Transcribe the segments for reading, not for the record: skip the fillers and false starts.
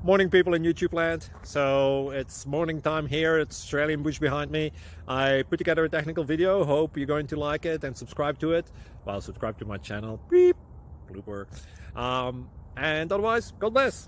Morning, people in YouTube land. So it's morning time here. It's Australian bush behind me. I put together a technical video. Hope you're going to like it and subscribe to it. Well, subscribe to my channel. Beep. Blooper. And otherwise, God bless.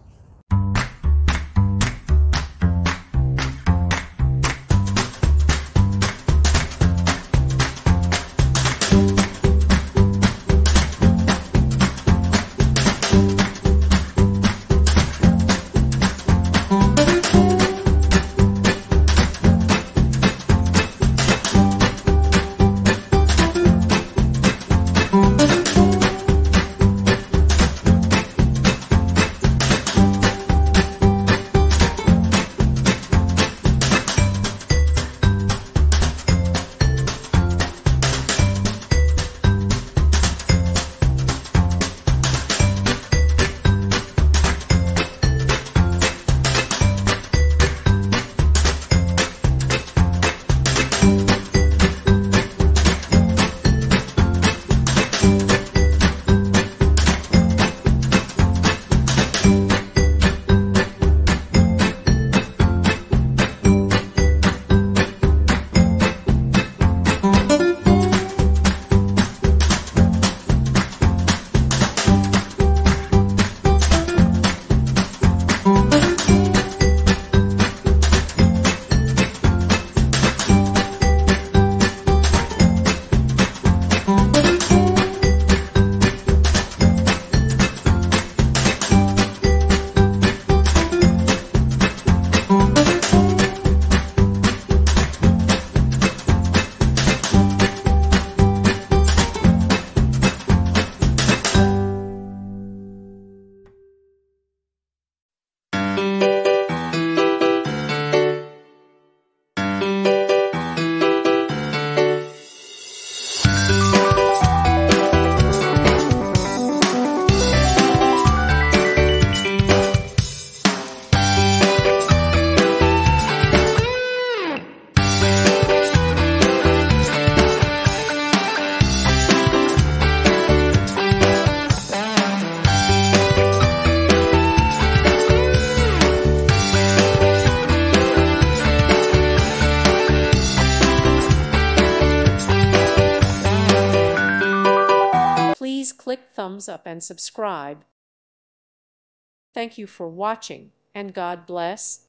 Please click thumbs up and subscribe. Thank you for watching, and God bless.